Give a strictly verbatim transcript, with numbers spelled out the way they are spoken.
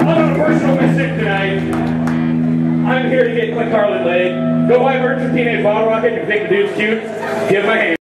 On a personal mission tonight, I'm here to get Click Carlin laid. Go buy merch for Teenage Bottle Rocket and think the dude's cute. Give him a hand.